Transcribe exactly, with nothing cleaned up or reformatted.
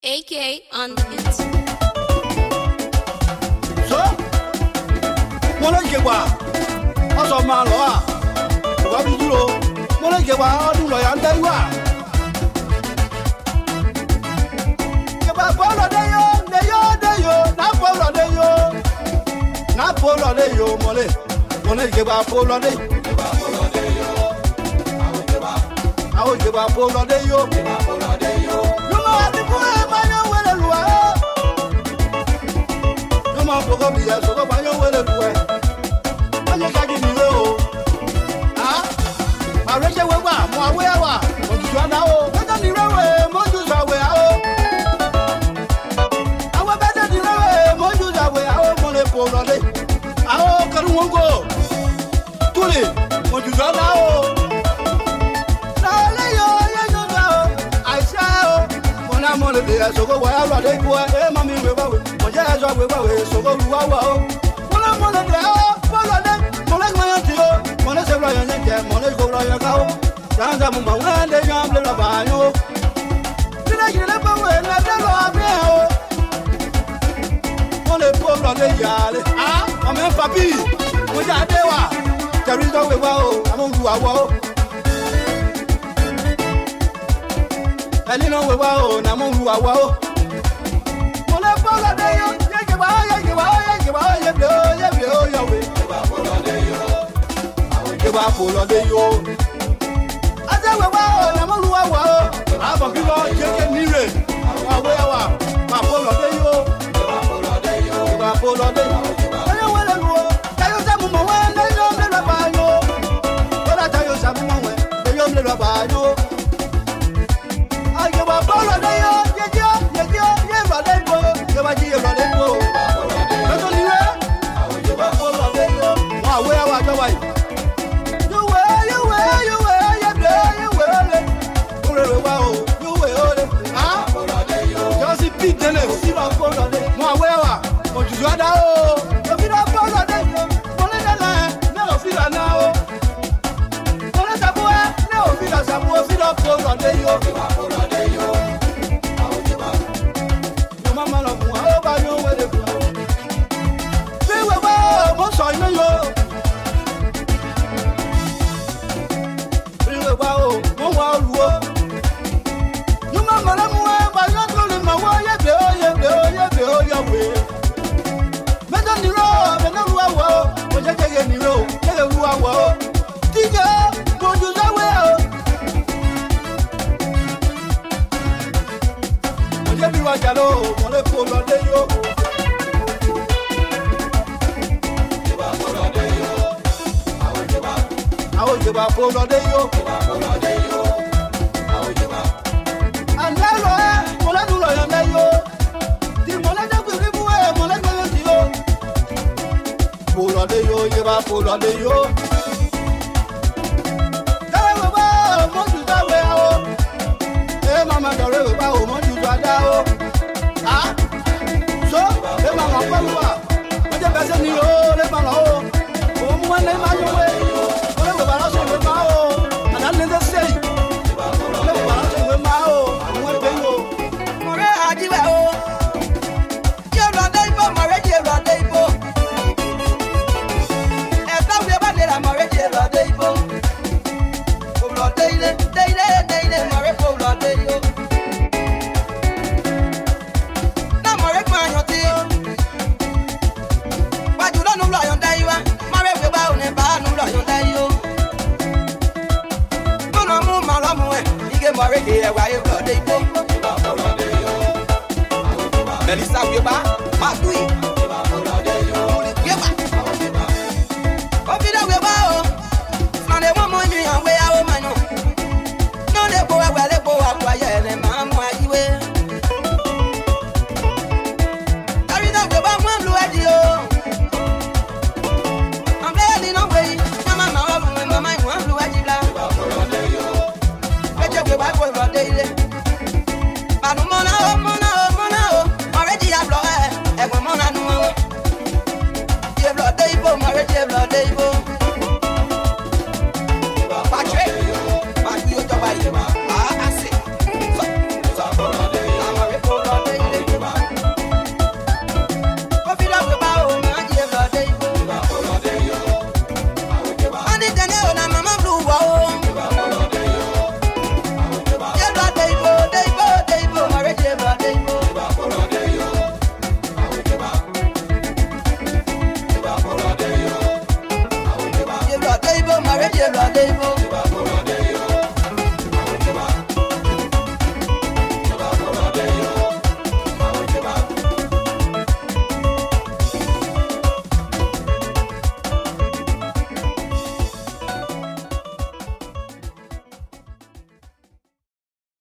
A K on the hits. So, Mona Gewa, also Maloa, Wabilo, Mona Gewa, Dulo, and Daiwa. Polo de yo, de yo, de yo, na polo de yo, na polo de yo, mole, mole Gewa polo de, Gewa polo de yo, awo Gewa polo de yo, Gewa polo de yo. You know what the boy banyo wele luwa, you know poko biya so banyo wele luwa, banyo kagi niyo, ah, areje wewa, mo awewa, mo juana o, kaka nirewe, mo juza we o. Aho karungo tuli mojuzala o na le yo ye yo na aisha o mona mole de asogo wa ara de ko e mami we wa we moje aso we wa we sogo ruwa wa o mona mole de o polo de mole ma yo ti o mole se bra yo nye mole go bra yo ka o danza mu ma wa de yo amle la ba yo tira gile ba we na de lo abe o le pauvre de yale ah on même papi mo ja de wa teri do we wa o amon lu awo o eli no we wa o na mo lu awo o mo le pauvre de yo ye ke wa ye ke wa ye ke wa ye ble ye ble o yo we ke wa pauvre de yo awo ke wa pauvre de yo ase we wa o na mo lu awo o abon bi lo je ke ni re awo awo pa pauvre de yo Polo de ayo wele luo tayo samu mo we le yo le la ba yo ora tayo samu mo we le yo le la ba yo ayo ba polo de yo ye yo ye yo ye ba de bo ye ba ji ye ba de bo to ni we ayo ba polo de yo wa we wa jo wa yo we yo we yo we ye de ye we le ore we wa o yo we o le ah polo de yo yo si pite le si ba polo de mo we wa Ojuada o, ofira polo de yo, mole de la, ne ofira na o. Mole sabu e, ne ofira sabu, ofira polo de yo, polo de yo. Aojiba. Yo mama lo mu, o ba yo we de bu. Bi we ba, mo so ina yo. Bi we ba o, mo wa olu o. Yo mama lo mu e, ba yo to le ma wo ye be o ye be o ye be o yo we. Niro, me no luwa wo, mo je je niro, je luwa wo. Tiga, mo ju za we o. Mo je bi wa jalo, mo le polo de yo. Jeba polo de yo. Awo jeba. Awo jeba polo de yo. Jeba polo de yo. Awo jeba. Andalo e, mo la dulo yo de yo. Ti mo la de gbe bu e, mo la gbe ti yo. Polo de yo, lleva polo de yo. Dale huevo, monju da huevo. Eh mama dale huevo, monju da o. Ah, so, le mama palua. Oye pese ni o, le mama o. O mu ene ma yo we. O le huevo la so le ma o. Ana le de sei. Le huevo la so le ma o. Mu e bengo. More aji we o. Ye ro dai bo, more ye ro dai bo. Melissa Weba, Matui, Weba, Opida Weba, and they want money and way out of my no. No, they go away, they go up, and Mamma, you will. Carry that Weba, one blue at you. I'm barely no way, Mamma, when my mind one blue at you. Let your Weba go for daily. Mona, Mona, Mona, already I've lost, and Mona. Daybaho.